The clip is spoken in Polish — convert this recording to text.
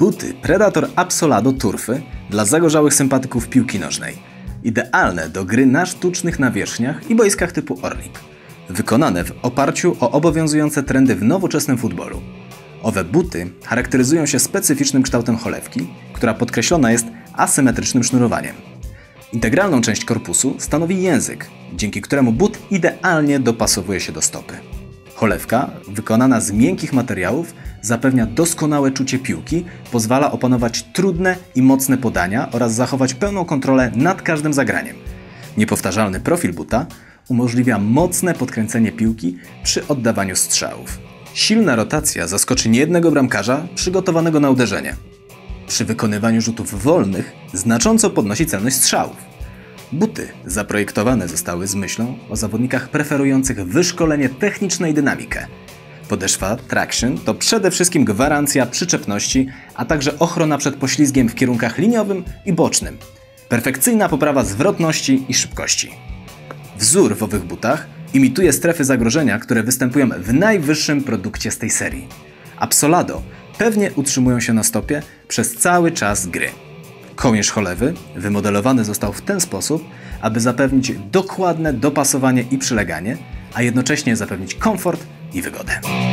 Buty Predator Absolado Turfy dla zagorzałych sympatyków piłki nożnej. Idealne do gry na sztucznych nawierzchniach i boiskach typu Orlik. Wykonane w oparciu o obowiązujące trendy w nowoczesnym futbolu. Owe buty charakteryzują się specyficznym kształtem cholewki, która podkreślona jest asymetrycznym sznurowaniem. Integralną część korpusu stanowi język, dzięki któremu but idealnie dopasowuje się do stopy. Cholewka, wykonana z miękkich materiałów, zapewnia doskonałe czucie piłki, pozwala opanować trudne i mocne podania oraz zachować pełną kontrolę nad każdym zagraniem. Niepowtarzalny profil buta umożliwia mocne podkręcenie piłki przy oddawaniu strzałów. Silna rotacja zaskoczy niejednego bramkarza przygotowanego na uderzenie. Przy wykonywaniu rzutów wolnych znacząco podnosi celność strzałów. Buty zaprojektowane zostały z myślą o zawodnikach preferujących wyszkolenie techniczne i dynamikę. Podeszwa Traction to przede wszystkim gwarancja przyczepności, a także ochrona przed poślizgiem w kierunkach liniowym i bocznym. Perfekcyjna poprawa zwrotności i szybkości. Wzór w owych butach imituje strefy zagrożenia, które występują w najwyższym produkcie z tej serii. Absolado pewnie utrzymują się na stopie przez cały czas gry. Kołnierz cholewy wymodelowany został w ten sposób, aby zapewnić dokładne dopasowanie i przyleganie, a jednocześnie zapewnić komfort i wygodę.